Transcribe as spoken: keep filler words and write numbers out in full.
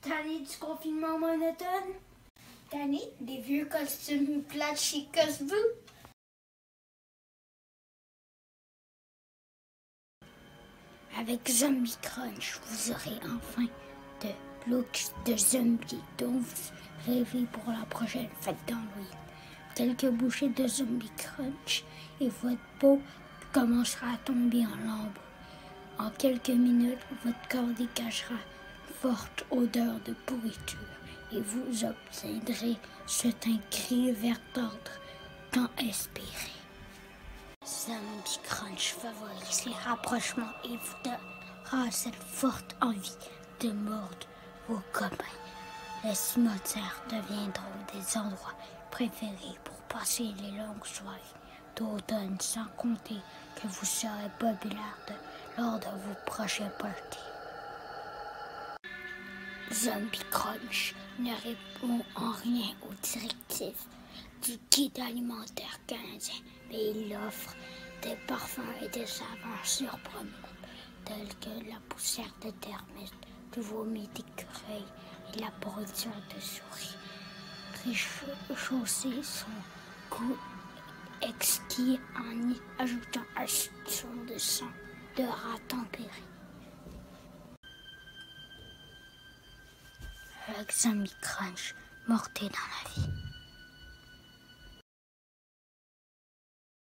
Tanné du confinement monotone? Tanné des vieux costumes plats chez Cosbu? Avec Zombie Crunch, vous aurez enfin de looks de zombies dont vous rêvez pour la prochaine fête d'Halloween. Quelques bouchées de Zombie Crunch et votre peau commencera à tomber en lambeaux. En quelques minutes, votre corps dégagera une forte odeur de pourriture et vous obtiendrez ce teint gris vert tendre tant espéré. Zombie Crunch favorise les rapprochements et vous donnera cette forte envie de mordre vos copains. Les cimetières deviendront des endroits préférés pour passer les longues soirées d'automne, sans compter que vous serez populaire de, lors de vos prochains parties. Zombie Crunch ne répond en rien aux directives du guide alimentaire canadien, mais il offre des parfums et des saveurs surprenantes tels que la poussière de termites, du vomi d'écureuil et la pourriture de souris. Réchausser son goût exquis en y ajoutant un soupçon de sang de rat tempéré. Avec Zombie Crunch, mordez dans la vie.